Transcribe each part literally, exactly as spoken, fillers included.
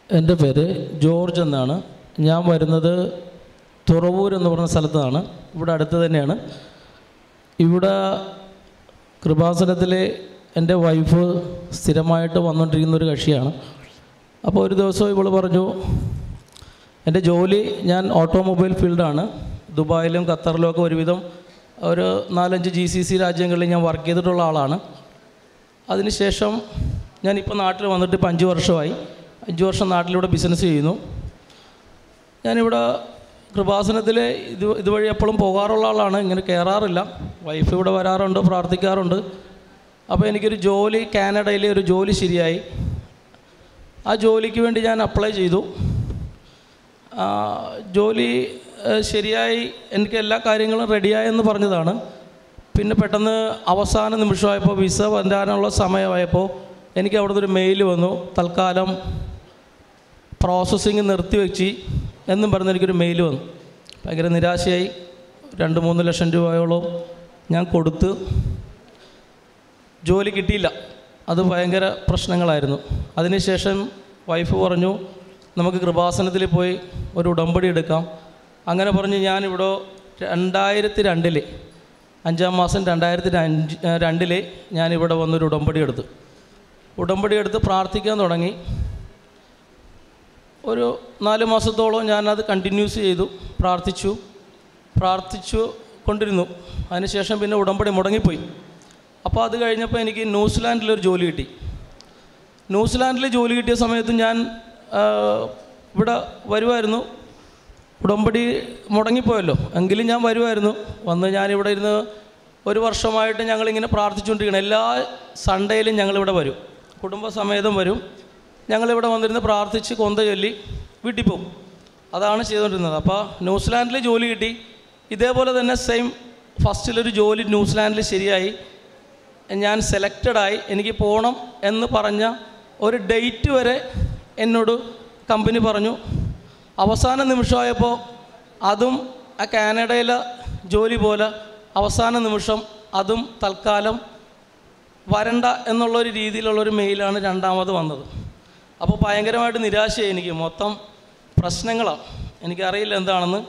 എൻ്റെ പേര് ജോർജ് എന്നാണ്. ഞാൻ വരുന്നത് തുറവൂർ എന്ന് പറഞ്ഞ സ്ഥലത്താണ്. ഇവിടെ അടുത്ത് തന്നെയാണ്. ഇവിടെ കൃപാസനത്തിൽ എൻ്റെ വൈഫ് സ്ഥിരമായിട്ട് വന്നുകൊണ്ടിരിക്കുന്നൊരു കക്ഷിയാണ്. അപ്പോൾ ഒരു ദിവസം ഇവൾ പറഞ്ഞു, എൻ്റെ ജോലി ഞാൻ ഓട്ടോമൊബൈൽ ഫീൽഡാണ്. ദുബായിലും ഖത്തറിലും ഒക്കെ ഒരുവിധം ഒരു നാലഞ്ച് ജി സി സി രാജ്യങ്ങളിൽ ഞാൻ വർക്ക് ചെയ്തിട്ടുള്ള ആളാണ്. അതിനുശേഷം ഞാനിപ്പോൾ നാട്ടിൽ വന്നിട്ട് ഇപ്പോൾ അഞ്ച് വർഷമായി. അഞ്ച് വർഷം നാട്ടിലിവിടെ ബിസിനസ് ചെയ്യുന്നു. ഞാനിവിടെ കൃപാസനത്തിൽ ഇത് ഇതുവഴി എപ്പോഴും പോകാറുള്ള ആളാണ്. ഇങ്ങനെ കയറാറില്ല. വൈഫ് ഇവിടെ വരാറുണ്ട്, പ്രാർത്ഥിക്കാറുണ്ട്. അപ്പോൾ എനിക്കൊരു ജോലി, കാനഡയിലെ ഒരു ജോലി ശരിയായി. ആ ജോലിക്ക് വേണ്ടി ഞാൻ അപ്ലൈ ചെയ്തു. ജോലി ശരിയായി, എനിക്ക് എല്ലാ കാര്യങ്ങളും റെഡിയായെന്ന് പറഞ്ഞതാണ്. പിന്നെ പെട്ടെന്ന് അവസാന നിമിഷമായപ്പോൾ, വിസ വരാനുള്ള സമയമായപ്പോൾ എനിക്ക് അവിടുന്ന് ഒരു മെയിൽ വന്നു, തൽക്കാലം പ്രോസസ്സിങ് നിർത്തിവെച്ച് എന്നും പറഞ്ഞ് എനിക്കൊരു മെയിൽ വന്നു. ഭയങ്കര നിരാശയായി. രണ്ട് മൂന്ന് ലക്ഷം രൂപയോളം ഞാൻ കൊടുത്ത് ജോലി കിട്ടിയില്ല. അത് ഭയങ്കര പ്രശ്നങ്ങളായിരുന്നു. അതിനുശേഷം വൈഫ് പറഞ്ഞു, നമുക്ക് കൃപാസനത്തിൽ പോയി ഒരു ഉടമ്പടി എടുക്കാം. അങ്ങനെ പറഞ്ഞ് ഞാനിവിടെ രണ്ടായിരത്തി രണ്ടിൽ അഞ്ചാം മാസം രണ്ടായിരത്തി അഞ്ച് രണ്ടിൽ ഞാനിവിടെ വന്നൊരു ഉടമ്പടി എടുത്തു. ഉടമ്പടി എടുത്ത് പ്രാർത്ഥിക്കാൻ തുടങ്ങി. ഒരു നാല് മാസത്തോളം ഞാനത് കണ്ടിന്യൂസ് ചെയ്തു, പ്രാർത്ഥിച്ചു പ്രാർത്ഥിച്ചു കൊണ്ടിരുന്നു. അതിനുശേഷം പിന്നെ ഉടമ്പടി മുടങ്ങിപ്പോയി. അപ്പോൾ അത് കഴിഞ്ഞപ്പോൾ എനിക്ക് ന്യൂസിലാൻഡിലൊരു ജോലി കിട്ടി. ന്യൂസിലാൻഡിൽ ജോലി കിട്ടിയ സമയത്ത് ഞാൻ ഇവിടെ വരുമായിരുന്നു. ഉടമ്പടി മുടങ്ങിപ്പോയല്ലോ, എങ്കിലും ഞാൻ വരുമായിരുന്നു. വന്ന് ഞാനിവിടെ ഇരുന്ന് ഒരു വർഷമായിട്ട് ഞങ്ങളിങ്ങനെ പ്രാർത്ഥിച്ചുകൊണ്ടിരിക്കണം. എല്ലാ സൺഡേയിലും ഞങ്ങളിവിടെ വരും, കുടുംബസമേതം വരും. ഞങ്ങളിവിടെ വന്നിരുന്ന് പ്രാർത്ഥിച്ച് കൊന്ത ചൊല്ലി വീട്ടിൽ പോകും. അതാണ് ചെയ്തുകൊണ്ടിരുന്നത്. അപ്പോൾ ന്യൂസിലാൻഡിൽ ജോലി കിട്ടി. ഇതേപോലെ തന്നെ സെയിം ഫസ്റ്റിലൊരു ജോലി ന്യൂസിലാൻഡിൽ ശരിയായി. ഞാൻ സെലക്റ്റഡായി. എനിക്ക് പോകണം എന്ന് പറഞ്ഞ ഒരു ഡേറ്റ് വരെ എന്നോട് കമ്പനി പറഞ്ഞു. അവസാന നിമിഷമായപ്പോൾ അതും ആ കാനഡയിലെ ജോലി പോലെ അവസാന നിമിഷം അതും തൽക്കാലം വരണ്ട എന്നുള്ളൊരു രീതിയിലുള്ളൊരു മെയിലാണ് രണ്ടാമത് വന്നത്. അപ്പോൾ ഭയങ്കരമായിട്ട് നിരാശയായി. എനിക്ക് മൊത്തം പ്രശ്നങ്ങളാണ്, എനിക്കറിയില്ല എന്താണെന്ന്.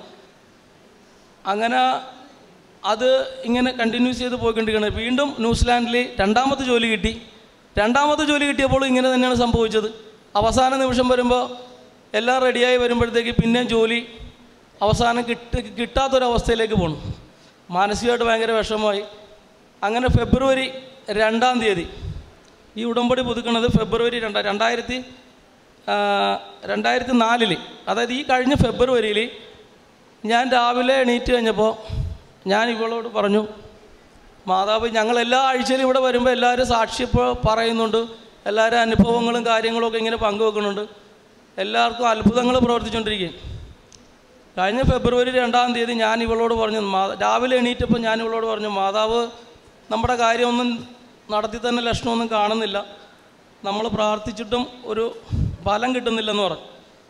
അങ്ങനെ അത് ഇങ്ങനെ കണ്ടിന്യൂസ് ചെയ്ത് പോയിക്കൊണ്ടിരിക്കുകയാണ്. വീണ്ടും ന്യൂസിലാൻഡിൽ രണ്ടാമത്തെ ജോലി കിട്ടി. രണ്ടാമത്തെ ജോലി കിട്ടിയപ്പോൾ ഇങ്ങനെ തന്നെയാണ് സംഭവിച്ചത്. അവസാന നിമിഷം വരുമ്പോൾ എല്ലാം റെഡിയായി വരുമ്പോഴത്തേക്ക് പിന്നെയും ജോലി അവസാനം കിട്ടി കിട്ടാത്തൊരവസ്ഥയിലേക്ക് പോകണം. മാനസികമായിട്ട് ഭയങ്കര വിഷമമായി. അങ്ങനെ ഫെബ്രുവരി രണ്ടാം തീയതി ഈ ഉടമ്പടി പുതുക്കുന്നത് ഫെബ്രുവരി രണ്ടാ രണ്ടായിരത്തി രണ്ടായിരത്തി നാലിൽ അതായത് ഈ കഴിഞ്ഞ ഫെബ്രുവരിയിൽ ഞാൻ രാവിലെ എണീറ്റ് കഴിഞ്ഞപ്പോൾ ഞാൻ ഇവളോട് പറഞ്ഞു, മാതാവ്, ഞങ്ങൾ എല്ലാ ആഴ്ചയിലും ഇവിടെ വരുമ്പോൾ എല്ലാവരും സാക്ഷി പറയുന്നുണ്ട്, എല്ലാവരും അനുഭവങ്ങളും കാര്യങ്ങളൊക്കെ ഇങ്ങനെ പങ്കുവെക്കുന്നുണ്ട്, എല്ലാവർക്കും അത്ഭുതങ്ങൾ പ്രവർത്തിച്ചുകൊണ്ടിരിക്കുകയും. കഴിഞ്ഞ ഫെബ്രുവരി രണ്ടാം തീയതി ഞാൻ ഇവളോട് പറഞ്ഞു, മാ രാവിലെ എണീറ്റപ്പോൾ ഞാൻ ഇവളോട് പറഞ്ഞു, മാതാവ് നമ്മുടെ കാര്യമൊന്നും നടത്തി തന്നെ ലക്ഷണമൊന്നും കാണുന്നില്ല, നമ്മൾ പ്രാർത്ഥിച്ചിട്ടും ഒരു ഫലം കിട്ടുന്നില്ലെന്ന് പറഞ്ഞു.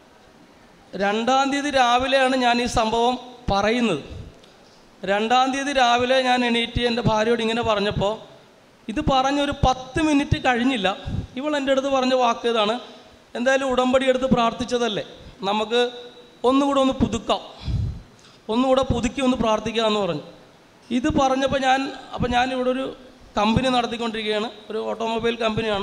രണ്ടാം തീയതി രാവിലെയാണ് ഞാൻ ഈ സംഭവം പറയുന്നത്. രണ്ടാം തീയതി രാവിലെ ഞാൻ എണീറ്റ് എൻ്റെ ഭാര്യയോട് ഇങ്ങനെ പറഞ്ഞപ്പോൾ ഇത് പറഞ്ഞൊരു പത്ത് മിനിറ്റ് കഴിഞ്ഞില്ല ഇവൾ എൻ്റെ അടുത്ത് പറഞ്ഞ വാക്ക് ഇതാണ്, എന്തായാലും ഉടമ്പടി എടുത്ത് പ്രാർത്ഥിച്ചതല്ലേ, നമുക്ക് ഒന്നുകൂടെ ഒന്ന് പുതുക്കാം, ഒന്നുകൂടെ പുതുക്കി ഒന്ന് പ്രാർത്ഥിക്കാമെന്ന് പറഞ്ഞു. ഇത് പറഞ്ഞപ്പോൾ ഞാൻ അപ്പോൾ ഞാനിവിടെ ഒരു കമ്പനി നടത്തിക്കൊണ്ടിരിക്കുകയാണ്. ഒരു ഓട്ടോമൊബൈൽ കമ്പനിയാണ്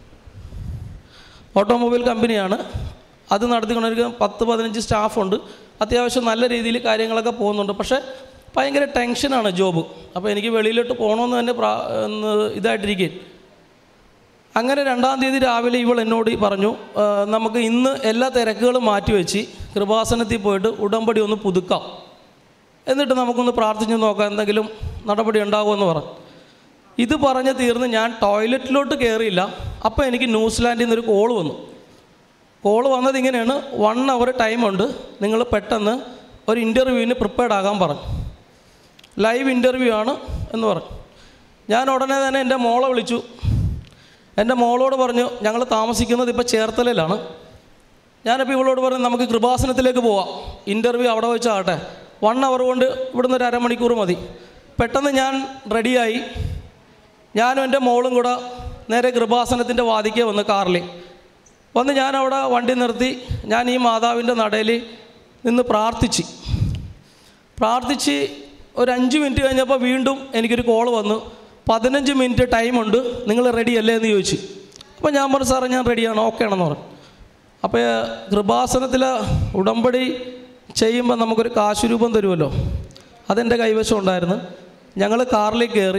ഓട്ടോമൊബൈൽ കമ്പനിയാണ് അത് നടത്തിക്കൊണ്ടിരിക്കുക. പത്ത് പതിനഞ്ച് സ്റ്റാഫുണ്ട്. അത്യാവശ്യം നല്ല രീതിയിൽ കാര്യങ്ങളൊക്കെ പോകുന്നുണ്ട്. പക്ഷേ ഭയങ്കര ടെൻഷനാണ് ജോബ്. അപ്പോൾ എനിക്ക് വെളിയിലോട്ട് പോകണമെന്ന് തന്നെ പ്രാ ഇതായിട്ടിരിക്കുകയും. അങ്ങനെ രണ്ടാം തീയതി രാവിലെ ഇവൾ എന്നോട് പറഞ്ഞു, നമുക്ക് ഇന്ന് എല്ലാ തിരക്കുകളും മാറ്റിവെച്ച് കൃപാസനത്തിൽ പോയിട്ട് ഉടമ്പടി ഒന്ന് പുതുക്കാം, എന്നിട്ട് നമുക്കൊന്ന് പ്രാർത്ഥിച്ച് നോക്കാം, എന്തെങ്കിലും നടപടി ഉണ്ടാകുമെന്ന് പറഞ്ഞു. ഇത് പറഞ്ഞ് തീർന്ന് ഞാൻ ടോയ്ലറ്റിലോട്ട് കയറിയില്ല. അപ്പോൾ എനിക്ക് ന്യൂസിലാൻഡിൽ നിന്നൊരു കോൾ വന്നു. കോൾ വന്നത് ഇങ്ങനെയാണ്, വൺ അവർ ടൈമുണ്ട്, നിങ്ങൾ പെട്ടെന്ന് ഒരു ഇൻ്റർവ്യൂവിന് പ്രിപ്പയർഡ് ആകാൻ പറഞ്ഞു, ലൈവ് ഇൻ്റർവ്യൂ ആണ് എന്ന് പറഞ്ഞു. ഞാൻ ഉടനെ തന്നെ എൻ്റെ മോളെ വിളിച്ചു. എൻ്റെ മോളോട് പറഞ്ഞു, ഞങ്ങൾ താമസിക്കുന്നത് ഇപ്പോൾ ചേർത്തലയിലാണ്. ഞാനിപ്പോൾ ഇവളോട് പറഞ്ഞു, നമുക്ക് കൃപാസനത്തിലേക്ക് പോവാം, ഇൻ്റർവ്യൂ അവിടെ വെച്ചാകട്ടെ, വൺ അവർ കൊണ്ട് ഇവിടുന്ന് ഒരു അരമണിക്കൂർ മതി. പെട്ടെന്ന് ഞാൻ റെഡിയായി. ഞാനും എൻ്റെ മോളും കൂടെ നേരെ കൃപാസനത്തിൻ്റെ വാതിക്കൽ വന്ന് കാറിൽ വന്ന് ഞാനവിടെ വണ്ടി നിർത്തി ഞാൻ ഈ മാതാവിൻ്റെ നടയിൽ നിന്ന് പ്രാർത്ഥിച്ച് പ്രാർത്ഥിച്ച് ഒരു അഞ്ച് മിനിറ്റ് കഴിഞ്ഞപ്പോൾ വീണ്ടും എനിക്കൊരു കോൾ വന്നു. പതിനഞ്ച് മിനിറ്റ് ടൈമുണ്ട്, നിങ്ങൾ റെഡി അല്ലേ എന്ന് ചോദിച്ചു. അപ്പോൾ ഞാൻ പറഞ്ഞു സാറേ ഞാൻ റെഡിയാണ്, ഓക്കെ ആണെന്ന് പറഞ്ഞു. അപ്പോൾ കൃപാസനത്തിൽ ഉടമ്പടി ചെയ്യുമ്പോൾ നമുക്കൊരു കാശുരൂപം തരുമല്ലോ, അതെൻ്റെ കൈവശം ഉണ്ടായിരുന്നു. ഞങ്ങൾ കാറിലേക്ക് കയറി,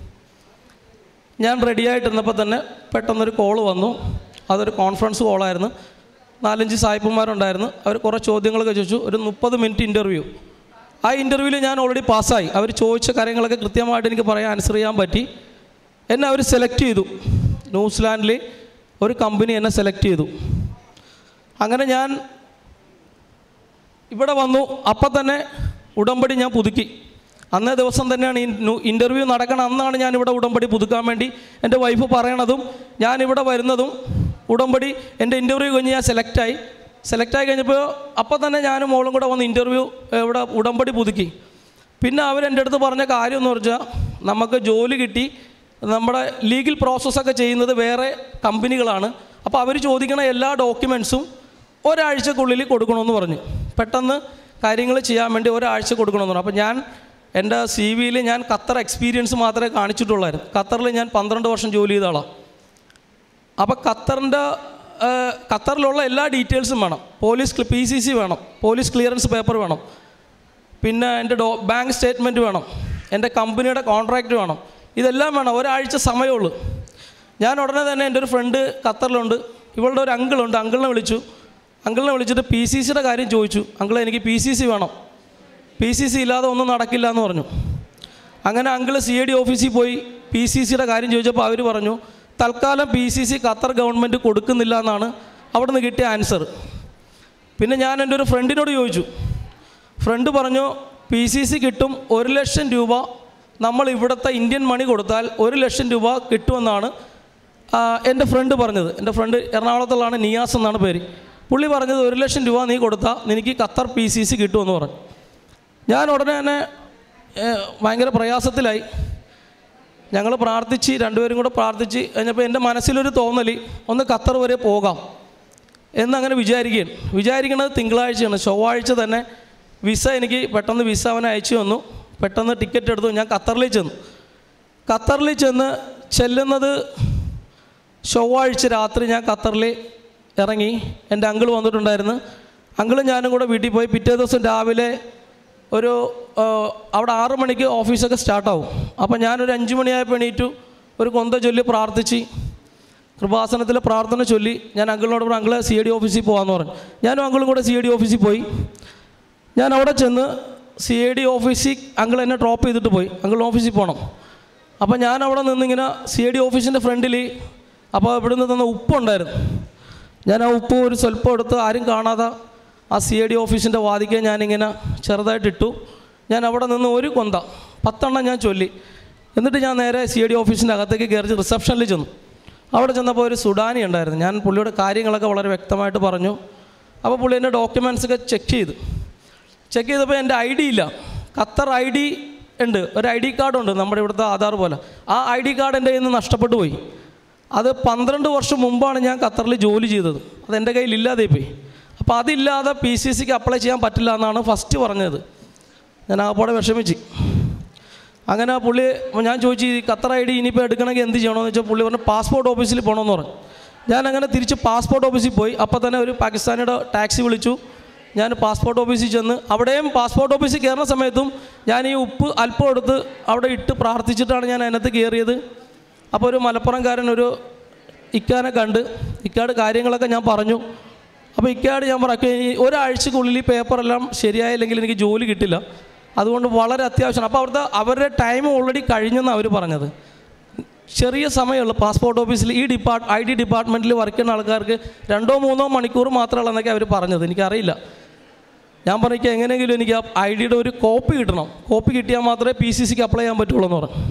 ഞാൻ റെഡിയായിട്ടിരുന്നപ്പോൾ തന്നെ പെട്ടെന്നൊരു കോൾ വന്നു. അതൊരു കോൺഫറൻസ് കോളായിരുന്നു. നാലഞ്ച് സായിപ്പന്മാരുണ്ടായിരുന്നു. അവർ കുറേ ചോദ്യങ്ങളൊക്കെ ചോദിച്ചു. ഒരു മുപ്പത് മിനിറ്റ് ഇൻ്റർവ്യൂ. ആ ഇൻ്റർവ്യൂവിൽ ഞാൻ ഓൾറെഡി പാസ്സായി. അവർ ചോദിച്ച കാര്യങ്ങളൊക്കെ കൃത്യമായിട്ട് എനിക്ക് പറയാൻ ആൻസർ ചെയ്യാൻ പറ്റി. എന്നെ അവർ സെലക്ട് ചെയ്തു. ന്യൂസിലാൻഡിൽ ഒരു കമ്പനി എന്നെ സെലക്ട് ചെയ്തു. അങ്ങനെ ഞാൻ ഇവിടെ വന്നു. അപ്പം തന്നെ ഉടമ്പടി ഞാൻ പുതുക്കി. അന്നേ ദിവസം തന്നെയാണ് ഈ ഇൻ്റർവ്യൂ നടക്കണം. അന്നാണ് ഞാനിവിടെ ഉടമ്പടി പുതുക്കാൻ വേണ്ടി എൻ്റെ വൈഫ് പറയണതും ഞാനിവിടെ വരുന്നതും. ഉടമ്പടി എൻ്റെ ഇൻ്റർവ്യൂ കഴിഞ്ഞ് ഞാൻ സെലക്റ്റായി. സെലക്റ്റായി കഴിഞ്ഞപ്പോൾ അപ്പം തന്നെ ഞാനും മോളും കൂടെ വന്ന് ഇൻ്റർവ്യൂ ഇവിടെ ഉടമ്പടി പുതുക്കി. പിന്നെ അവരെൻ്റെ അടുത്ത് പറഞ്ഞ കാര്യം എന്ന് പറഞ്ഞാൽ നമുക്ക് ജോലി കിട്ടി, നമ്മുടെ ലീഗൽ പ്രോസസ്സൊക്കെ ചെയ്യുന്നത് വേറെ കമ്പനികളാണ്. അപ്പോൾ അവർ ചോദിക്കണ എല്ലാ ഡോക്യുമെൻറ്റ്സും ഒരാഴ്ചക്കുള്ളിൽ കൊടുക്കണമെന്ന് പറഞ്ഞു. പെട്ടെന്ന് കാര്യങ്ങൾ ചെയ്യാൻ വേണ്ടി ഒരാഴ്ച കൊടുക്കണമെന്ന് പറഞ്ഞു. അപ്പോൾ ഞാൻ എൻ്റെ സി വിയിൽ ഞാൻ ഖത്തർ എക്സ്പീരിയൻസ് മാത്രമേ കാണിച്ചിട്ടുള്ളായിരുന്നു. ഖത്തറിൽ ഞാൻ പന്ത്രണ്ട് വർഷം ജോലി ചെയ്ത ആളാണ്. അപ്പോൾ ഖത്തറിൻ്റെ ഖത്തറിലുള്ള എല്ലാ ഡീറ്റെയിൽസും വേണം. പോലീസ് പി സി സി വേണം, പോലീസ് ക്ലിയറൻസ് പേപ്പർ വേണം, പിന്നെ എൻ്റെ ഡോ ബാങ്ക് സ്റ്റേറ്റ്മെൻറ്റ് വേണം, എൻ്റെ കമ്പനിയുടെ കോൺട്രാക്റ്റ് വേണം. ഇതെല്ലാം വേണം. ഒരാഴ്ച സമയമുള്ളൂ. ഞാൻ ഉടനെ തന്നെ എൻ്റെ ഒരു ഫ്രണ്ട് ഖത്തറിലുണ്ട്, ഇവളുടെ ഒരു അങ്കിളുണ്ട്, അങ്കിളിനെ വിളിച്ചു. അങ്കിളിനെ വിളിച്ചിട്ട് പി സി സിയുടെ കാര്യം ചോദിച്ചു. അങ്കിളെ എനിക്ക് പി സി സി വേണം, പി സി സി ഇല്ലാതെ ഒന്നും നടക്കില്ല എന്ന് പറഞ്ഞു. അങ്ങനെ അങ്കിള് സി എ ഡി ഓഫീസിൽ പോയി പി സി സിയുടെ കാര്യം ചോദിച്ചപ്പോൾ അവർ പറഞ്ഞു തൽക്കാലം P C C Qatar government കൊടുക്കുന്നില്ല എന്നാണ് അവിടെ നിന്ന് കിട്ടിയ ആൻസർ. പിന്നെ ഞാൻ എൻ്റെ ഒരു ഫ്രണ്ടിനോട് ചോദിച്ചു. ഫ്രണ്ട് പറഞ്ഞു പി സി സി കിട്ടും, ഒരു ലക്ഷം രൂപ നമ്മൾ ഇവിടുത്തെ ഇന്ത്യൻ മണി കൊടുത്താൽ ഒരു ലക്ഷം രൂപ കിട്ടുമെന്നാണ് എൻ്റെ ഫ്രണ്ട് പറഞ്ഞത്. എൻ്റെ ഫ്രണ്ട് എറണാകുളത്തുള്ളതാണ്, നിയാസ് എന്നാണ് പേര്. പുള്ളി പറഞ്ഞത് ഒരു ലക്ഷം രൂപ നീ കൊടുത്താൽ നിനക്ക് ഖത്തർ പി സി സി കിട്ടുമെന്ന് പറഞ്ഞു. ഞാൻ ഉടനെ തന്നെ ഭയങ്കര പ്രയാസത്തിലായി. ഞങ്ങൾ പ്രാർത്ഥിച്ച് രണ്ടുപേരും കൂടെ പ്രാർത്ഥിച്ച് കഴിഞ്ഞപ്പോൾ എൻ്റെ മനസ്സിലൊരു തോന്നൽ ഒന്ന് ഖത്തർ വരെ പോകാം എന്നങ്ങനെ വിചാരിക്കുകയാണ്. വിചാരിക്കുന്നത് തിങ്കളാഴ്ചയാണ്. ചൊവ്വാഴ്ച തന്നെ വിസ എനിക്ക് പെട്ടെന്ന് വിസ അവനെ അയച്ചു തന്നു. പെട്ടെന്ന് ടിക്കറ്റ് എടുത്തു. ഞാൻ ഖത്തറിൽ ചെന്നു. ഖത്തറിൽ ചെന്ന് ചെല്ലുന്നത് ചൊവ്വാഴ്ച രാത്രി ഞാൻ ഖത്തറിൽ ഇറങ്ങി. എൻ്റെ അങ്കിൾ വന്നിട്ടുണ്ടായിരുന്നു. അങ്കിളും ഞാനും കൂടെ വീട്ടിൽ പോയി. പിറ്റേ ദിവസം രാവിലെ ഒരു അവിടെ ആറ് മണിക്ക് ഓഫീസൊക്കെ സ്റ്റാർട്ടാവും. അപ്പോൾ ഞാനൊരു അഞ്ച് മണിയായപ്പോൾ എണീറ്റു. ഒരു കൊന്ത ചൊല്ലി പ്രാർത്ഥിച്ച് കൃപാസനത്തിൽ പ്രാർത്ഥന ചൊല്ലി ഞാൻ അങ്കിളിനോട് പറഞ്ഞു അങ്കിളെ സി എ ഡി ഓഫീസിൽ പോകാമെന്ന് പറഞ്ഞു. ഞാനും അങ്കിളും കൂടെ സി എ ഡി ഓഫീസിൽ പോയി. ഞാൻ അവിടെ ചെന്ന് സി എ ഡി ഓഫീസിൽ അങ്കിൾ എന്നെ ഡ്രോപ്പ് ചെയ്തിട്ട് പോയി. അങ്കിൾ ഓഫീസിൽ പോകണം. അപ്പോൾ ഞാൻ അവിടെ നിന്നിങ്ങനെ സി എ ഡി ഓഫീസിൻ്റെ ഫ്രണ്ടിൽ അപ്പോൾ ഇവിടുന്ന് തന്ന ഉപ്പുണ്ടായിരുന്നു. ഞാൻ ആ ഉപ്പ് ഒരു സ്വല്പം എടുത്ത് ആരും കാണാതെ ആ സി എ ഡി ഓഫീസിൻ്റെ വാതിക്കെ ഞാനിങ്ങനെ ചെറുതായിട്ടിട്ടു. ഞാൻ അവിടെ നിന്ന് ഒരു കൊന്ത പത്തെണ്ണം ഞാൻ ചൊല്ലി. എന്നിട്ട് ഞാൻ നേരെ സി എ ഡി ഓഫീസിൻ്റെ അകത്തേക്ക് കയറി റിസപ്ഷനിൽ ചെന്നു. അവിടെ ചെന്നപ്പോൾ ഒരു സുഡാനി ഉണ്ടായിരുന്നു. ഞാൻ പുള്ളിയുടെ കാര്യങ്ങളൊക്കെ വളരെ വ്യക്തമായിട്ട് പറഞ്ഞു. അപ്പോൾ പുള്ളി എൻ്റെ ഡോക്യുമെൻറ്റ്സൊക്കെ ചെക്ക് ചെയ്തു. ചെക്ക് ചെയ്തപ്പോൾ എൻ്റെ ഐ ഡി ഇല്ല. ഖത്തർ ഐ ഡി ഉണ്ട്, ഒരു ഐ ഡി കാർഡുണ്ട് നമ്മുടെ ഇവിടുത്തെ ആധാർ പോലെ. ആ ഐ ഡി കാർഡ് എൻ്റെ കയ്യിൽ നിന്ന് നഷ്ടപ്പെട്ടു പോയി. അത് പന്ത്രണ്ട് വർഷം മുമ്പാണ് ഞാൻ ഖത്തറിൽ ജോലി ചെയ്തത്. അതെൻ്റെ കയ്യിൽ ഇല്ലാതെ പോയി. അപ്പോൾ അതില്ലാതെ പി സി സിക്ക് അപ്ലൈ ചെയ്യാൻ പറ്റില്ല എന്നാണ് ഫസ്റ്റ് പറഞ്ഞത്. ഞാൻ ആപ്പോടെ വിഷമിച്ച്. അങ്ങനെ പുള്ളി ഞാൻ ചോദിച്ചു ഈ ഖത്തർ ഐ ഡി ഇനിയിപ്പോൾ എടുക്കണമെങ്കിൽ എന്ത് ചെയ്യണമെന്ന് വെച്ചാൽ പുള്ളി പറഞ്ഞു പാസ്പോർട്ട് ഓഫീസിൽ പോകണമെന്ന് പറഞ്ഞു. ഞാൻ അങ്ങനെ തിരിച്ച് പാസ്പോർട്ട് ഓഫീസിൽ പോയി. അപ്പോൾ തന്നെ ഒരു പാകിസ്ഥാനിയുടെ ടാക്സി വിളിച്ചു. ഞാൻ പാസ്പോർട്ട് ഓഫീസിൽ ചെന്ന് അവിടെയും പാസ്പോർട്ട് ഓഫീസിൽ കയറുന്ന സമയത്തും ഞാൻ ഈ ഉപ്പ് അല്പം എടുത്ത് അവിടെ ഇട്ട് പ്രാർത്ഥിച്ചിട്ടാണ് ഞാൻ അതിനകത്ത് കയറിയത്. അപ്പോൾ ഒരു മലപ്പുറംകാരൻ ഒരു ഇക്കാനെ കണ്ട് ഇക്കാട് കാര്യങ്ങളൊക്കെ ഞാൻ പറഞ്ഞു. അപ്പോൾ ഇക്കാട് ഞാൻ പറഞ്ഞു ഈ ഒരാഴ്ചക്കുള്ളിൽ ഈ പേപ്പറെല്ലാം ശരിയായില്ലെങ്കിൽ എനിക്ക് ജോലി കിട്ടില്ല, അതുകൊണ്ട് വളരെ അത്യാവശ്യമാണ്. അപ്പോൾ അവിടുത്തെ അവരുടെ ടൈം ഓൾറെഡി കഴിഞ്ഞെന്നാണ് അവർ പറഞ്ഞത്. ചെറിയ സമയമുള്ളൂ പാസ്പോർട്ട് ഓഫീസിൽ ഈ ഡിപ്പാർട്ട് ഐ ഡി ഡിപ്പാർട്ട്മെൻറ്റിൽ വർക്ക് ചെയ്യുന്ന ആൾക്കാർക്ക് രണ്ടോ മൂന്നോ മണിക്കൂർ മാത്രമുള്ളതെന്നൊക്കെ അവർ പറഞ്ഞത്. എനിക്കറിയില്ല. ഞാൻ പറഞ്ഞിട്ട് എങ്ങനെയെങ്കിലും എനിക്ക് ആ ഐ ഡിയുടെ ഒരു കോപ്പി കിട്ടണം, കോപ്പി കിട്ടിയാൽ മാത്രമേ പി സി സിക്ക് അപ്ലൈ ചെയ്യാൻ പറ്റുള്ളൂ എന്ന് പറഞ്ഞു.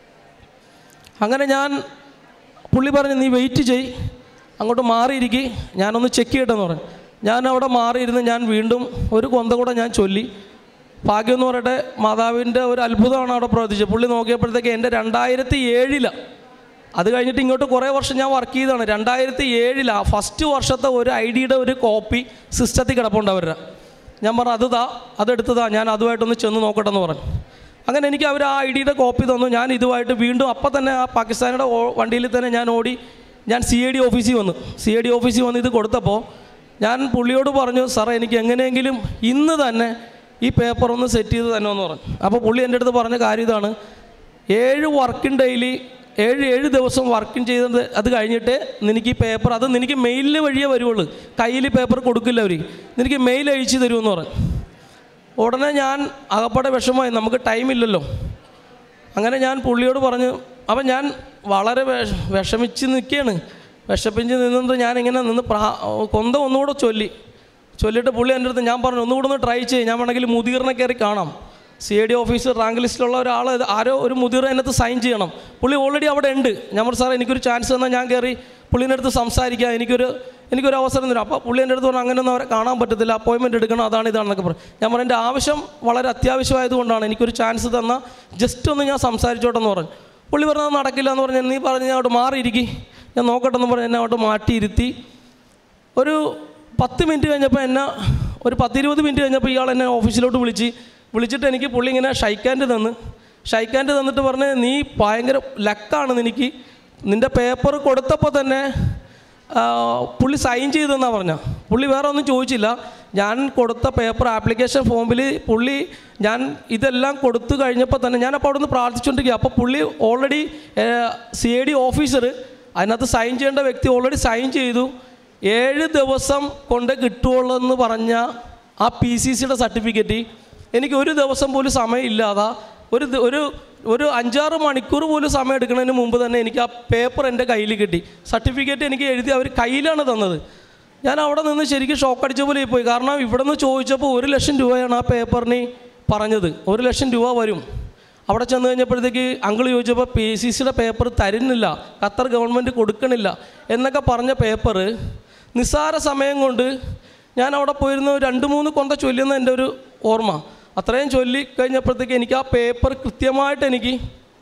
അങ്ങനെ ഞാൻ പുള്ളി പറഞ്ഞു നീ വെയിറ്റ് ചെയ്, അങ്ങോട്ട് മാറിയിരിക്കുക, ഞാനൊന്ന് ചെക്ക് ചെയ്യട്ടെന്ന് പറഞ്ഞു. ഞാൻ അവിടെ മാറിയിരുന്ന് ഞാൻ വീണ്ടും ഒരു കൊന്ത കൂടെ ഞാൻ ചൊല്ലി. ഭാഗ്യം എന്ന് പറയട്ടെ, മാതാവിൻ്റെ ഒരു അത്ഭുതമാണ് അവിടെ പ്രവർത്തിച്ചത്. പുള്ളി നോക്കിയപ്പോഴത്തേക്ക് എൻ്റെ രണ്ടായിരത്തി ഏഴിലാണ് അത് കഴിഞ്ഞിട്ട് ഇങ്ങോട്ട് കുറേ വർഷം ഞാൻ വർക്ക് ചെയ്തതാണ്. രണ്ടായിരത്തി ഏഴിലാണ് ഫസ്റ്റ് വർഷത്തെ ഒരു ഐ ഡിയുടെ ഒരു കോപ്പി സിസ്റ്റത്തിൽ കിടപ്പുണ്ട് അവരുടെ. ഞാൻ പറഞ്ഞു അത് താ, അതെടുത്തതാ, ഞാൻ അതുമായിട്ടൊന്ന് ചെന്ന് നോക്കട്ടെ എന്ന് പറഞ്ഞു. അങ്ങനെ എനിക്ക് അവർ ആ ഐ ഡിയുടെ കോപ്പി തന്നു. ഞാൻ ഇതുമായിട്ട് വീണ്ടും അപ്പം തന്നെ ആ പാകിസ്ഥാനിയുടെ വണ്ടിയിൽ തന്നെ ഞാൻ ഓടി ഞാൻ സി ഐ ഡി ഓഫീസിൽ വന്നു. സി ഐ ഡി ഓഫീസിൽ വന്ന് ഇത് കൊടുത്തപ്പോൾ ഞാൻ പുള്ളിയോട് പറഞ്ഞു, സാറേ എനിക്ക് എങ്ങനെയെങ്കിലും ഇന്ന് തന്നെ ഈ പേപ്പർ ഒന്ന് സെറ്റ് ചെയ്ത് തന്നെ എന്ന് പറഞ്ഞു. അപ്പോൾ പുള്ളി എൻ്റെ അടുത്ത് പറഞ്ഞ കാര്യം ഇതാണ്, ഏഴ് വർക്കിംഗ് ഡെയിലി ഏഴ് ഏഴ് ദിവസം വർക്കിംഗ് ചെയ്തത് അത് കഴിഞ്ഞിട്ട് നിനക്ക് ഈ പേപ്പർ, അത് നിനക്ക് മെയിലിൽ വഴിയേ വരുള്ളൂ, കയ്യിൽ പേപ്പർ കൊടുക്കില്ല അവർ, നിനക്ക് മെയിൽ അയച്ചു തരുമെന്ന് പറഞ്ഞു. ഉടനെ ഞാൻ അകപ്പാടെ വിഷമമായി, നമുക്ക് ടൈമില്ലല്ലോ. അങ്ങനെ ഞാൻ പുള്ളിയോട് പറഞ്ഞു. അപ്പം ഞാൻ വളരെ വിഷമിച്ച് നിൽക്കുകയാണ്. വിഷമിച്ച് നിന്നത് ഞാനിങ്ങനെ നിന്ന് പ്രാ കൊന്ത ഒന്നുകൂടെ ചൊല്ലി ചൊല്ലിയിട്ട് പുള്ളി എൻ്റെ അടുത്ത് ഞാൻ പറഞ്ഞു, ഒന്നുകൂടെ ഒന്ന് ട്രൈ ചെയ്യും, ഞാൻ വേണമെങ്കിൽ മുദീറിനെ കയറി കാണാം. C I D officer rank ലിസ്റ്റിലുള്ള ഒരാൾ, ആരോ ഒരു മുദീർ അതിനകത്ത് സൈൻ ചെയ്യണം. പുള്ളി ഓൾറെഡി അവിടെ ഉണ്ട്. ഞാൻ പറഞ്ഞു, സാറേ എനിക്കൊരു ചാൻസ് തന്നാൽ ഞാൻ കയറി പുള്ളീൻ്റെ അടുത്ത് സംസാരിക്കാം, എനിക്കൊരു എനിക്കൊരു അവസരം തരും. അപ്പോൾ പുള്ളി എൻ്റെ അടുത്ത് പറഞ്ഞു, അങ്ങനെയൊന്നും അവരെ കാണാൻ പറ്റത്തില്ല, അപ്പോയിൻമെൻറ്റ് എടുക്കണം, അതാണ് ഇതാണെന്നൊക്കെ പറഞ്ഞു. ഞാൻ പറഞ്ഞു, എൻ്റെ ആവശ്യം വളരെ അത്യാവശ്യമായതുകൊണ്ടാണ്, എനിക്കൊരു ചാൻസ് തന്നാൽ ജസ്റ്റ് ഒന്ന് ഞാൻ സംസാരിച്ചോട്ടെന്ന് പറഞ്ഞു. പുള്ളി പറഞ്ഞത് നടക്കില്ല എന്ന് പറഞ്ഞു. നീ പറഞ്ഞ് ഞാൻ അവിടെ മാറിയിരിക്കും, ഞാൻ നോക്കട്ടെ എന്ന് പറഞ്ഞ് എന്നെ അവിടെ മാറ്റിയിരുത്തി. ഒരു പത്ത് മിനിറ്റ് കഴിഞ്ഞപ്പോൾ എന്നെ ഒരു പത്തിരുപത് മിനിറ്റ് കഴിഞ്ഞപ്പോൾ ഇയാൾ എന്നെ ഓഫീസിലോട്ട് വിളിച്ച് വിളിച്ചിട്ട് എനിക്ക് പുള്ളി ഇങ്ങനെ ഷൈക്കാൻഡ് തന്ന് ഷൈക്കാൻഡ് തന്നിട്ട് പറഞ്ഞ്, നീ ഭയങ്കര ലക്കാണ്, നിനക്ക് നിൻ്റെ പേപ്പർ കൊടുത്തപ്പോൾ തന്നെ പുള്ളി സൈൻ ചെയ്തെന്നാണ് പറഞ്ഞ. പുള്ളി വേറെ ഒന്നും ചോദിച്ചില്ല. ഞാൻ കൊടുത്ത പേപ്പർ ആപ്ലിക്കേഷൻ ഫോമിൽ പുള്ളി ഞാൻ ഇതെല്ലാം കൊടുത്തു കഴിഞ്ഞപ്പോൾ തന്നെ ഞാനപ്പോൾ അവിടെ നിന്ന് പ്രാർത്ഥിച്ചുകൊണ്ടിരിക്കുക. അപ്പോൾ പുള്ളി already C I D officer അതിനകത്ത് സൈൻ ചെയ്യേണ്ട വ്യക്തി ഓൾറെഡി സൈൻ ചെയ്തു. ഏഴ് ദിവസം കൊണ്ട് കിട്ടുള്ളൂ എന്ന് പറഞ്ഞ ആ പി സി സിയുടെ സർട്ടിഫിക്കറ്റ് എനിക്ക് ഒരു ദിവസം പോലും സമയമില്ലാതെ ഒരു ഒരു ഒരു അഞ്ചാറ് മണിക്കൂർ പോലും സമയം എടുക്കുന്നതിന് മുമ്പ് തന്നെ എനിക്ക് ആ പേപ്പർ എൻ്റെ കയ്യിൽ കിട്ടി. സർട്ടിഫിക്കറ്റ് എനിക്ക് എഴുതി അവർ കയ്യിലാണ് തന്നത്. ഞാൻ അവിടെ നിന്ന് ശരിക്കും ഷോക്കടിച്ച പോലെ പോയി. കാരണം ഇവിടെ നിന്ന് ചോദിച്ചപ്പോൾ ഒരു ലക്ഷം രൂപയാണ് ആ പേപ്പറിന് പറഞ്ഞത്. ഒരു ലക്ഷം രൂപ വരും. അവിടെ ചെന്ന് കഴിഞ്ഞപ്പോഴത്തേക്ക് അങ്കിൾ ചോദിച്ചപ്പോൾ പി സി സിയുടെ പേപ്പർ തരുന്നില്ല, ഖത്തർ ഗവൺമെൻറ് കൊടുക്കണില്ല എന്നൊക്കെ പറഞ്ഞ പേപ്പർ നിസ്സാര സമയം കൊണ്ട് ഞാൻ അവിടെ പോയിരുന്നു. രണ്ട് മൂന്ന് കൊന്ത ചൊല്ലുന്ന എൻ്റെ ഒരു ഓർമ്മ. അത്രയും ചൊല്ലി കഴിഞ്ഞപ്പോഴത്തേക്ക് എനിക്ക് ആ പേപ്പർ കൃത്യമായിട്ട് എനിക്ക്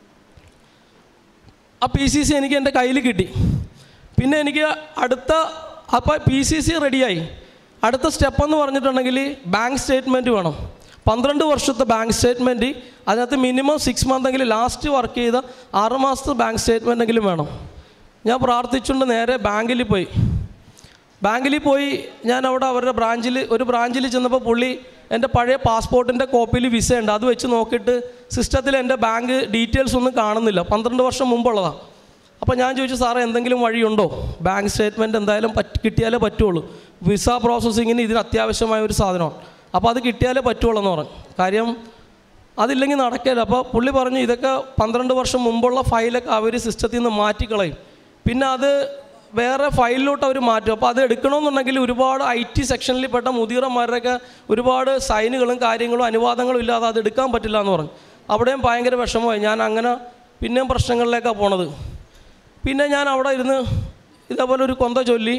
ആ പി സി സി എനിക്ക് എൻ്റെ കയ്യിൽ കിട്ടി. പിന്നെ എനിക്ക് അടുത്ത അപ്പോൾ പി സി സി റെഡിയായി. അടുത്ത സ്റ്റെപ്പെന്ന് പറഞ്ഞിട്ടുണ്ടെങ്കിൽ ബാങ്ക് സ്റ്റേറ്റ്മെൻറ്റ് വേണം. പന്ത്രണ്ട് വർഷത്തെ ബാങ്ക് സ്റ്റേറ്റ്മെൻറ്റ്, അതിനകത്ത് മിനിമം സിക്സ് മന്തെങ്കിലും ലാസ്റ്റ് വർക്ക് ചെയ്ത ആറ് മാസത്തെ ബാങ്ക് സ്റ്റേറ്റ്മെൻറ്റെങ്കിലും വേണം. ഞാൻ പ്രാർത്ഥിച്ചുകൊണ്ട് നേരെ ബാങ്കിൽ പോയി. ബാങ്കിൽ പോയി ഞാൻ അവിടെ അവരുടെ ബ്രാഞ്ചിൽ ഒരു ബ്രാഞ്ചിൽ ചെന്നപ്പോൾ പുള്ളി എൻ്റെ പഴയ പാസ്പോർട്ടിൻ്റെ കോപ്പിയിൽ വിസ ഉണ്ട്, അത് വെച്ച് നോക്കിയിട്ട് സിസ്റ്റത്തിൽ എൻ്റെ ബാങ്ക് ഡീറ്റെയിൽസ് ഒന്നും കാണുന്നില്ല, പന്ത്രണ്ട് വർഷം മുമ്പുള്ളതാണ്. അപ്പോൾ ഞാൻ ചോദിച്ചു, സാറേ എന്തെങ്കിലും വഴിയുണ്ടോ, ബാങ്ക് സ്റ്റേറ്റ്മെൻറ്റ് എന്തായാലും പറ്റ് കിട്ടിയാലേ പറ്റുള്ളൂ, വിസ പ്രോസസ്സിങ്ങിന് ഇതിന് അത്യാവശ്യമായ ഒരു സാധനമാണ്, അപ്പോൾ അത് കിട്ടിയാലേ പറ്റുള്ളൂ എന്ന് പറഞ്ഞു. കാര്യം അതില്ലെങ്കിൽ നടക്കില്ല. അപ്പോൾ പുള്ളി പറഞ്ഞു, ഇതൊക്കെ പന്ത്രണ്ട് വർഷം മുമ്പുള്ള ഫയലൊക്കെ അവർ സിസ്റ്റത്തിൽ നിന്ന് മാറ്റിക്കളയും, പിന്നെ അത് വേറെ ഫയലിലോട്ട് അവർ മാറ്റും. അപ്പോൾ അത് എടുക്കണമെന്നുണ്ടെങ്കിൽ ഒരുപാട് ഐ ടി സെക്ഷനിൽ പെട്ട മുതിർന്നമാരുടെയൊക്കെ ഒരുപാട് സൈനുകളും കാര്യങ്ങളും അനുവാദങ്ങളും ഇല്ലാതെ അത് എടുക്കാൻ പറ്റില്ല എന്ന് പറഞ്ഞു. അവിടെയും ഭയങ്കര വിഷമമായി. ഞാൻ അങ്ങനെ പിന്നെയും പ്രശ്നങ്ങളിലേക്കാണ് പോണത്. പിന്നെ ഞാൻ അവിടെ ഇരുന്ന് ഇതേപോലെ ഒരു കൊന്ത ചൊല്ലി.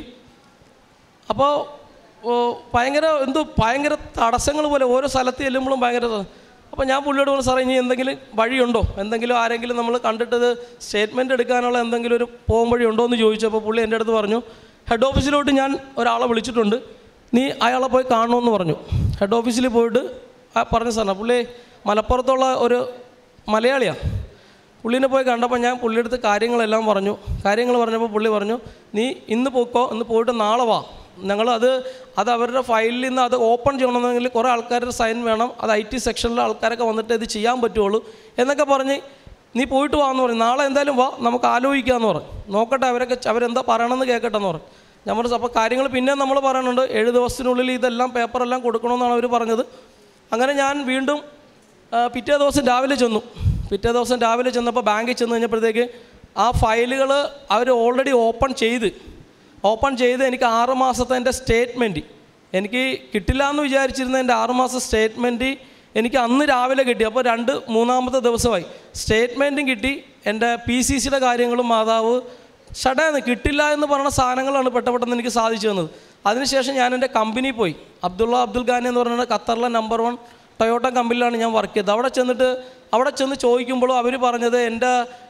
അപ്പോൾ ഭയങ്കര എന്തോ ഭയങ്കര തടസ്സങ്ങൾ പോലെ ഓരോ സ്ഥലത്ത് ചെല്ലുമ്പോഴും ഭയങ്കര. അപ്പോൾ ഞാൻ പുള്ളിയോട് പറഞ്ഞു, സാറേ ഇനി എന്തെങ്കിലും വഴിയുണ്ടോ, എന്തെങ്കിലും ആരെങ്കിലും നമ്മൾ കണ്ടിട്ടത് സ്റ്റേറ്റ്മെൻറ്റ് എടുക്കാനുള്ള എന്തെങ്കിലും ഒരു പോകാൻ വഴി ഉണ്ടോ എന്ന് ചോദിച്ചപ്പോൾ പുള്ളി എൻ്റെ അടുത്ത് പറഞ്ഞു, ഹെഡ് ഓഫീസിലോട്ട് ഞാൻ ഒരാളെ വിളിച്ചിട്ടുണ്ട്, നീ അയാളെ പോയി കാണണമെന്ന് പറഞ്ഞു. ഹെഡ് ഓഫീസിൽ പോയിട്ട് പറഞ്ഞു, സാറിന് പുള്ളി മലപ്പുറത്തുള്ള ഒരു മലയാളിയാണ്. പുള്ളീനെ പോയി കണ്ടപ്പോൾ ഞാൻ പുള്ളിയെടുത്ത് കാര്യങ്ങളെല്ലാം പറഞ്ഞു. കാര്യങ്ങൾ പറഞ്ഞപ്പോൾ പുള്ളി പറഞ്ഞു, നീ ഇന്ന് പോക്കോ, ഇന്ന് പോയിട്ട് നാളെ വാ, ഞങ്ങളത് അത് അവരുടെ ഫയലിൽ നിന്ന് അത് ഓപ്പൺ ചെയ്യണമെന്നെങ്കിൽ കുറേ ആൾക്കാരുടെ സൈൻ വേണം, അത് ഐ ടി സെക്ഷനിലെ ആൾക്കാരൊക്കെ വന്നിട്ട് ഇത് ചെയ്യാൻ പറ്റുള്ളൂ എന്നൊക്കെ പറഞ്ഞ് നീ പോയിട്ട് വാ എന്ന് പറഞ്ഞു. നാളെ എന്തായാലും വാ, നമുക്ക് ആലോചിക്കാമെന്ന് പറഞ്ഞു, നോക്കട്ടെ അവരൊക്കെ അവരെന്താ പറയണമെന്ന് കേൾക്കട്ടെ എന്ന് പറഞ്ഞു. ഞാൻ പറഞ്ഞു, അപ്പോൾ കാര്യങ്ങൾ പിന്നെ നമ്മൾ പറയുന്നുണ്ട്, ഏഴ് ദിവസത്തിനുള്ളിൽ ഇതെല്ലാം പേപ്പറെല്ലാം കൊടുക്കണമെന്നാണ് അവർ പറഞ്ഞത്. അങ്ങനെ ഞാൻ വീണ്ടും പിറ്റേ ദിവസം രാവിലെ ചെന്നു. പിറ്റേ ദിവസം രാവിലെ ചെന്നപ്പോൾ ബാങ്കിൽ ചെന്ന് കഴിഞ്ഞപ്പോഴത്തേക്ക് ആ ഫയലുകൾ അവർ ഓൾറെഡി ഓപ്പൺ ചെയ്ത് ഓപ്പൺ ചെയ്ത് എനിക്ക് ആറ് മാസത്തെ എൻ്റെ സ്റ്റേറ്റ്മെൻറ്റ് എനിക്ക് കിട്ടില്ല എന്ന് വിചാരിച്ചിരുന്ന എൻ്റെ ആറുമാസം സ്റ്റേറ്റ്മെൻറ്റ് എനിക്ക് അന്ന് രാവിലെ കിട്ടി. അപ്പോൾ രണ്ട് മൂന്നാമത്തെ ദിവസമായി സ്റ്റേറ്റ്മെൻറ്റും കിട്ടി. എൻ്റെ പി സി സിയുടെ കാര്യങ്ങളും മാതാവ് ഷടേന്ന് കിട്ടില്ല എന്ന് പറഞ്ഞ സാധനങ്ങളാണ് പെട്ടെന്ന് എനിക്ക് സാധിച്ചു തന്നത്. അതിനുശേഷം ഞാൻ എൻ്റെ കമ്പനി പോയി. അബ്ദുള്ള അബ്ദുൽ ഖാനി എന്ന് പറഞ്ഞാൽ ഖത്തറിലെ നമ്പർ വൺ ടൊയോട്ട കമ്പനിയിലാണ് ഞാൻ വർക്ക് ചെയ്തത്. അവിടെ ചെന്നിട്ട് അവിടെ ചെന്ന് ചോദിക്കുമ്പോഴും അവർ പറഞ്ഞത് എൻ്റെ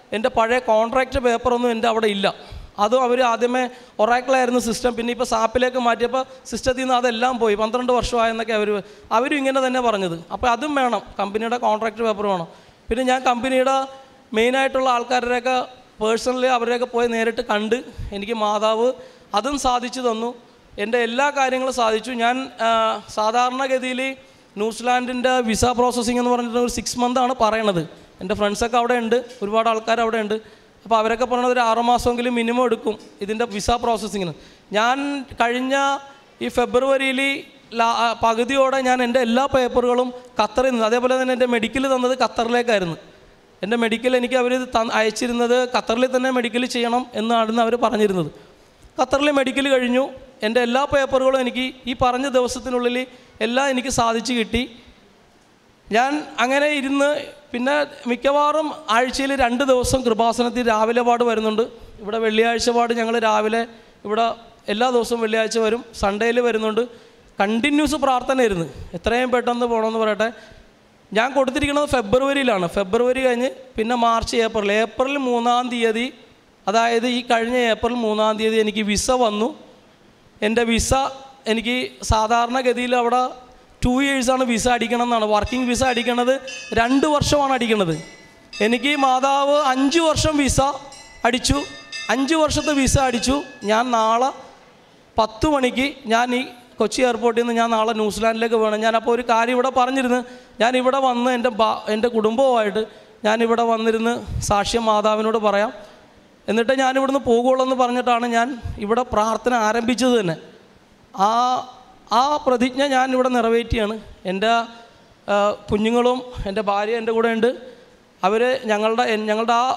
എൻ്റെ പഴയ കോൺട്രാക്റ്റ് പേപ്പറൊന്നും എൻ്റെ അവിടെ ഇല്ല. അതും അവർ ആദ്യമേ ഒറാക്കിളായിരുന്നു സിസ്റ്റം, പിന്നെ ഇപ്പോൾ സാപ്പിലേക്ക് മാറ്റിയപ്പോൾ സിസ്റ്റത്തിൽ നിന്ന് അതെല്ലാം പോയി. പന്ത്രണ്ട് വർഷമായെന്നൊക്കെ അവർ അവരും ഇങ്ങനെ തന്നെ പറഞ്ഞത്. അപ്പോൾ അതും വേണം, കമ്പനിയുടെ കോൺട്രാക്റ്റ് പേപ്പർ വേണം. പിന്നെ ഞാൻ കമ്പനിയുടെ മെയിനായിട്ടുള്ള ആൾക്കാരുടെയൊക്കെ പേഴ്സണലി അവരെയൊക്കെ പോയി നേരിട്ട് കണ്ട് എനിക്ക് മാതാവ് അതും സാധിച്ചു തന്നു. എൻ്റെ എല്ലാ കാര്യങ്ങളും സാധിച്ചു. ഞാൻ സാധാരണഗതിയിൽ ന്യൂസിലാൻഡിൻ്റെ വിസ പ്രോസസ്സിംഗ് എന്ന് പറഞ്ഞിട്ട് ഒരു സിക്സ് മന്താണ് പറയണത്. എൻ്റെ ഫ്രണ്ട്സൊക്കെ അവിടെ ഉണ്ട്, ഒരുപാട് ആൾക്കാർ അവിടെ ഉണ്ട്. അപ്പോൾ അവരൊക്കെ പറഞ്ഞത് ഒരു ആറുമാസമെങ്കിലും മിനിമം എടുക്കും ഇതിൻ്റെ വിസ പ്രോസസ്സിങ്ങിന്. ഞാൻ കഴിഞ്ഞ ഈ ഫെബ്രുവരിയിൽ ലാ പകുതിയോടെ ഞാൻ എൻ്റെ എല്ലാ പേപ്പറുകളും ഖത്തറിൽ നിന്ന്, അതേപോലെ തന്നെ എൻ്റെ മെഡിക്കൽ തന്നത് ഖത്തറിലേക്കായിരുന്നു. എൻ്റെ മെഡിക്കൽ എനിക്ക് അവർ ത അയച്ചിരുന്നത് ഖത്തറിൽ തന്നെ മെഡിക്കൽ ചെയ്യണം എന്നാണ് അവർ പറഞ്ഞിരുന്നത്. ഖത്തറിൽ മെഡിക്കൽ കഴിഞ്ഞു. എൻ്റെ എല്ലാ പേപ്പറുകളും എനിക്ക് ഈ പറഞ്ഞ ദിവസത്തിനുള്ളിൽ എല്ലാം എനിക്ക് സാധിച്ചു കിട്ടി. ഞാൻ അങ്ങനെ ഇരുന്ന് പിന്നെ മിക്കവാറും ആഴ്ചയിൽ രണ്ട് ദിവസം കൃപാസനത്തിൽ രാവിലെ പാട് വരുന്നുണ്ട്. ഇവിടെ വെള്ളിയാഴ്ച പാട് ഞങ്ങൾ രാവിലെ ഇവിടെ എല്ലാ ദിവസവും വെള്ളിയാഴ്ച വരും, സൺഡേയിൽ വരുന്നുണ്ട്. കണ്ടിന്യൂസ് പ്രാർത്ഥനയായിരുന്നു, എത്രയും പെട്ടെന്ന് പോകണമെന്ന് പറയട്ടെ. ഞാൻ കൊടുത്തിരിക്കുന്നത് ഫെബ്രുവരിയിലാണ്. ഫെബ്രുവരി കഴിഞ്ഞ് പിന്നെ മാർച്ച്, ഏപ്രിൽ ഏപ്രിൽ മൂന്നാം തീയതി, അതായത് ഈ കഴിഞ്ഞ ഏപ്രിൽ മൂന്നാം തീയതി എനിക്ക് വിസ വന്നു. എൻ്റെ വിസ എനിക്ക് സാധാരണഗതിയിൽ അവിടെ ടു ഇയേഴ്സാണ് വിസ അടിക്കണം എന്നാണ്. വർക്കിംഗ് വിസ അടിക്കണത് രണ്ട് വർഷമാണ് അടിക്കണത്. എനിക്ക് മാതാവ് അഞ്ച് വർഷം വിസ അടിച്ചു. അഞ്ച് വർഷത്തെ വിസ അടിച്ചു. ഞാൻ നാളെ പത്ത് മണിക്ക് ഞാൻ ഈ കൊച്ചി എയർപോർട്ടിൽ നിന്ന് ഞാൻ നാളെ ന്യൂസിലാൻഡിലേക്ക് വേണം. ഞാനപ്പോൾ ഒരു കാര്യം ഇവിടെ പറഞ്ഞിരുന്നു, ഞാനിവിടെ വന്ന് എൻ്റെ ബാ എൻ്റെ കുടുംബവുമായിട്ട് ഞാനിവിടെ വന്നിരുന്ന് സാക്ഷ്യം മാതാവിനോട് പറയാം, എന്നിട്ട് ഞാനിവിടുന്ന് പോകുള്ളൂ എന്ന് പറഞ്ഞിട്ടാണ് ഞാൻ ഇവിടെ പ്രാർത്ഥന ആരംഭിച്ചത് തന്നെ. ആ ആ പ്രതിജ്ഞ ഞാൻ ഇവിടെ നിറവേറ്റിയാണ്. എൻ്റെ കുഞ്ഞുങ്ങളും എൻ്റെ ഭാര്യ എൻ്റെ കൂടെ ഉണ്ട്. അവർ ഞങ്ങളുടെ ഞങ്ങളുടെ ആ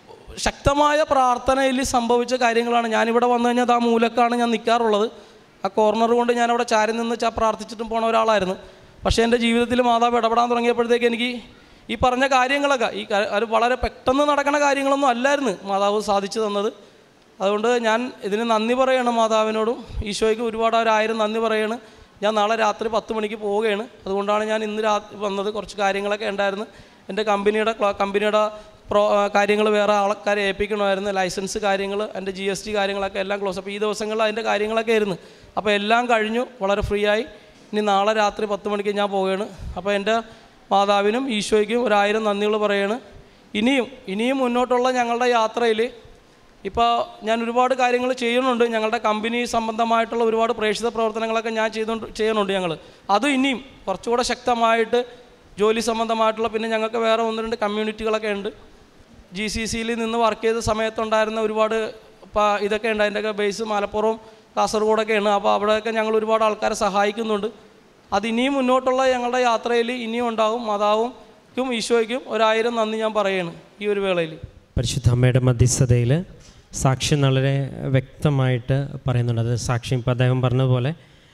ശക്തമായ പ്രാർത്ഥനയിൽ സംഭവിച്ച കാര്യങ്ങളാണ്. ഞാനിവിടെ വന്നു കഴിഞ്ഞാൽ ആ മൂലക്കാണ് ഞാൻ നിൽക്കാറുള്ളത്. ആ കോർണർ കൊണ്ട് ഞാനവിടെ ചാരി നിന്ന് ചാ പ്രാർത്ഥിച്ചിട്ടും പോണ ഒരാളായിരുന്നു. പക്ഷേ എൻ്റെ ജീവിതത്തിൽ മാതാവ് ഇടപെടാൻ തുടങ്ങിയപ്പോഴത്തേക്ക് എനിക്ക് ഈ പറഞ്ഞ കാര്യങ്ങളൊക്കെ ഈ അത് വളരെ പെട്ടെന്ന് നടക്കുന്ന കാര്യങ്ങളൊന്നും അല്ലായിരുന്നു മാതാവ് സാധിച്ചു തന്നത്. അതുകൊണ്ട് ഞാൻ ഇതിന് നന്ദി പറയണം മാതാവിനോടും ഈശോയ്ക്ക് ഒരുപാട് ഒരായിരം നന്ദി പറയാണ്. ഞാൻ നാളെ രാത്രി പത്ത് മണിക്ക് പോവുകയാണ്. അതുകൊണ്ടാണ് ഞാൻ ഇന്ന് രാത്രി വന്നത്. കുറച്ച് കാര്യങ്ങളൊക്കെ ഉണ്ടായിരുന്നു. എൻ്റെ കമ്പനിയുടെ കമ്പനിയുടെ പ്രോ കാര്യങ്ങൾ വേറെ ആൾക്കാരെ ഏൽപ്പിക്കണമായിരുന്നു, ലൈസൻസ് കാര്യങ്ങൾ, എൻ്റെ ജി എസ് ടി കാര്യങ്ങളൊക്കെ എല്ലാം ക്ലോസ്. അപ്പോൾ ഈ ദിവസങ്ങളിൽ അതിൻ്റെ കാര്യങ്ങളൊക്കെ ആയിരുന്നു. അപ്പോൾ എല്ലാം കഴിഞ്ഞു, വളരെ ഫ്രീ ആയി. ഇനി നാളെ രാത്രി പത്ത് മണിക്ക് ഞാൻ പോവുകയാണ്. അപ്പോൾ എൻ്റെ മാതാവിനും ഈശോയ്ക്കും ഒരായിരം നന്ദികൾ പറയാണ്. ഇനിയും ഇനിയും മുന്നോട്ടുള്ള ഞങ്ങളുടെ യാത്രയിൽ ഇപ്പോൾ ഞാൻ ഒരുപാട് കാര്യങ്ങൾ ചെയ്യുന്നുണ്ട്. ഞങ്ങളുടെ കമ്പനി സംബന്ധമായിട്ടുള്ള ഒരുപാട് പ്രേക്ഷിത പ്രവർത്തനങ്ങളൊക്കെ ഞാൻ ചെയ്തുകൊണ്ട് ചെയ്യുന്നുണ്ട്. ഞങ്ങൾ അത് ഇനിയും കുറച്ചുകൂടെ ശക്തമായിട്ട് ജോലി സംബന്ധമായിട്ടുള്ള, പിന്നെ ഞങ്ങൾക്ക് വേറെ ഒന്ന് രണ്ട് കമ്മ്യൂണിറ്റികളൊക്കെ ഉണ്ട്. ജി സി സിയിൽ നിന്ന് വർക്ക് ചെയ്ത സമയത്തുണ്ടായിരുന്ന ഒരുപാട് ഇപ്പോൾ ഇതൊക്കെ ഉണ്ട്. അതിൻ്റെയൊക്കെ ബേസ് മലപ്പുറം കാസർഗോഡൊക്കെയാണ്. അപ്പോൾ അവിടെയൊക്കെ ഞങ്ങൾ ഒരുപാട് ആൾക്കാരെ സഹായിക്കുന്നുണ്ട്. അതിനിയും മുന്നോട്ടുള്ള ഞങ്ങളുടെ യാത്രയിൽ ഇനിയും ഉണ്ടാകും. മാതാവുംക്കും ഈശോയ്ക്കും ഒരായിരം നന്ദി ഞാൻ പറയുകയാണ് ഈ ഒരു വേളയിൽ. പരിശുദ്ധ അമ്മയുടെ മധ്യസ്ഥതയിൽ സാക്ഷ്യം വളരെ വ്യക്തമായിട്ട് പറയുന്നുണ്ട്. അത് സാക്ഷ്യം ഇപ്പോൾ അദ്ദേഹം പറഞ്ഞതുപോലെ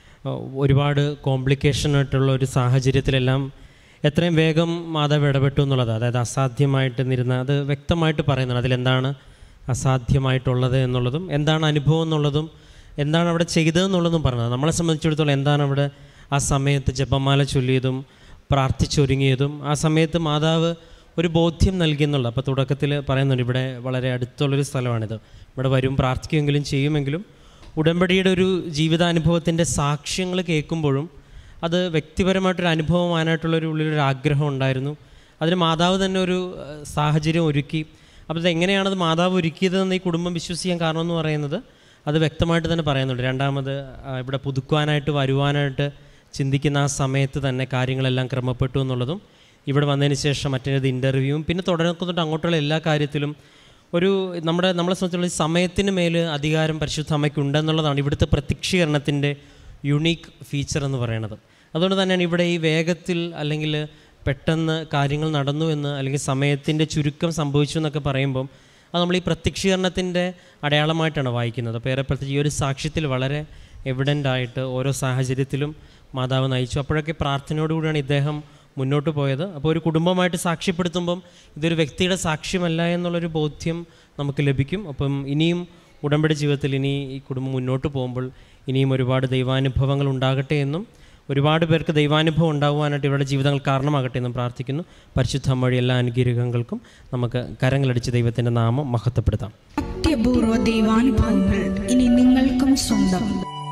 ഒരുപാട് കോംപ്ലിക്കേഷനായിട്ടുള്ള ഒരു സാഹചര്യത്തിലെല്ലാം എത്രയും വേഗം മാതാവ് ഇടപെട്ടു എന്നുള്ളത്, അതായത് അസാധ്യമായിട്ട് നിരുന്ന അത് വ്യക്തമായിട്ട് പറയുന്നുണ്ട്. അതിലെന്താണ് അസാധ്യമായിട്ടുള്ളത് എന്നുള്ളതും എന്താണ് അനുഭവം എന്നുള്ളതും എന്താണ് അവിടെ ചെയ്തതെന്നുള്ളതും പറഞ്ഞത്. നമ്മളെ സംബന്ധിച്ചിടത്തോളം എന്താണ് അവിടെ ആ സമയത്ത് ജപമാല ചൊല്ലിയതും പ്രാർത്ഥിച്ചൊരുങ്ങിയതും ആ സമയത്ത് മാതാവ് ഒരു ബോധ്യം നൽകിയെന്നുള്ളത്. അപ്പോൾ തുടക്കത്തിൽ പറയുന്നുണ്ട് ഇവിടെ വളരെ അടുത്തുള്ളൊരു സ്ഥലമാണിത്, ഇവിടെ വരും പ്രാർത്ഥിക്കുമെങ്കിലും ചെയ്യുമെങ്കിലും ഉടമ്പടിയുടെ ഒരു ജീവിതാനുഭവത്തിൻ്റെ സാക്ഷ്യങ്ങൾ കേൾക്കുമ്പോഴും അത് വ്യക്തിപരമായിട്ടൊരു അനുഭവമാനായിട്ടുള്ളൊരു ഉള്ളിലൊരു ആഗ്രഹം ഉണ്ടായിരുന്നു. അതിന് മാതാവ് തന്നെ ഒരു സാഹചര്യം ഒരുക്കി. അപ്പോൾ ഇതെങ്ങനെയാണത് മാതാവ് ഒരുക്കിയതെന്ന് ഈ കുടുംബം വിശ്വസിക്കാൻ കാരണമെന്ന് പറയുന്നത് അത് വ്യക്തമായിട്ട് തന്നെ പറയുന്നുണ്ട്. രണ്ടാമത് ഇവിടെ പുതുക്കുവാനായിട്ട് വരുവാനായിട്ട് ചിന്തിക്കുന്ന ആ സമയത്ത് തന്നെ കാര്യങ്ങളെല്ലാം ക്രമപ്പെട്ടു എന്നുള്ളതും, ഇവിടെ വന്നതിന് ശേഷം മറ്റേത് ഇൻ്റർവ്യൂവും പിന്നെ തുടർന്നിട്ട് അങ്ങോട്ടുള്ള എല്ലാ കാര്യത്തിലും ഒരു നമ്മുടെ നമ്മളെ സംബന്ധിച്ചുള്ള സമയത്തിന് മേൽ അധികാരം പരിശുദ്ധ അമ്മയ്ക്കുണ്ടെന്നുള്ളതാണ് ഇവിടുത്തെ പ്രത്യക്ഷീകരണത്തിൻ്റെ യുണീക്ക് ഫീച്ചർ എന്ന് പറയുന്നത്. അതുകൊണ്ട് തന്നെയാണ് ഇവിടെ ഈ വേഗത്തിൽ അല്ലെങ്കിൽ പെട്ടെന്ന് കാര്യങ്ങൾ നടന്നു എന്ന് അല്ലെങ്കിൽ സമയത്തിൻ്റെ ചുരുക്കം സംഭവിച്ചു എന്നൊക്കെ പറയുമ്പം അത് നമ്മൾ ഈ പ്രത്യക്ഷീകരണത്തിൻ്റെ അടയാളമായിട്ടാണ് വായിക്കുന്നത്. അപ്പോൾ ഏറെ പ്രത്യേകിച്ച് ഈ ഒരു സാക്ഷ്യത്തിൽ വളരെ എവിഡൻ്റായിട്ട് ഓരോ സാഹചര്യത്തിലും മാതാവ് നയിച്ചു. അപ്പോഴൊക്കെ പ്രാർത്ഥനയോടുകൂടിയാണ് ഇദ്ദേഹം മുന്നോട്ട് പോയത്. അപ്പോൾ ഒരു കുടുംബമായിട്ട് സാക്ഷ്യപ്പെടുത്തുമ്പം ഇതൊരു വ്യക്തിയുടെ സാക്ഷ്യമല്ല എന്നുള്ളൊരു ബോധ്യം നമുക്ക് ലഭിക്കും. അപ്പം ഇനിയും ഉടമ്പടി ജീവിതത്തിൽ ഇനി ഈ കുടുംബം മുന്നോട്ട് പോകുമ്പോൾ ഇനിയും ഒരുപാട് ദൈവാനുഭവങ്ങൾ ഉണ്ടാകട്ടെ എന്നും ഒരുപാട് പേർക്ക് ദൈവാനുഭവം ഉണ്ടാകുവാനായിട്ട് ഇവരുടെ ജീവിതങ്ങൾ കാരണമാകട്ടെ എന്ന് പ്രാർത്ഥിക്കുന്നു. പരിശുദ്ധ വഴി എല്ലാ അനുഗ്രഹങ്ങൾക്കും നമുക്ക് കരങ്ങളടിച്ച് ദൈവത്തിൻ്റെ നാമം മഹത്വപ്പെടുത്താം. അത്യപൂർവ ദൈവാനുഭവങ്ങൾ ഇനി നിങ്ങൾക്കും സ്വന്തം.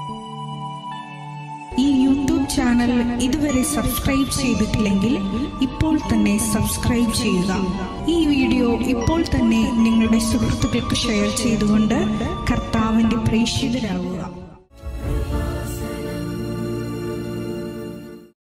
ഈ യൂട്യൂബ് ചാനൽ ഇതുവരെ സബ്സ്ക്രൈബ് ചെയ്തിട്ടില്ലെങ്കിൽ ഇപ്പോൾ തന്നെ സബ്സ്ക്രൈബ് ചെയ്യുക. ഈ വീഡിയോ ഇപ്പോൾ തന്നെ നിങ്ങളുടെ സുഹൃത്തുക്കൾക്ക് ഷെയർ ചെയ്തുകൊണ്ട് കർത്താവിൻ്റെ പ്രേക്ഷിതരാകുക.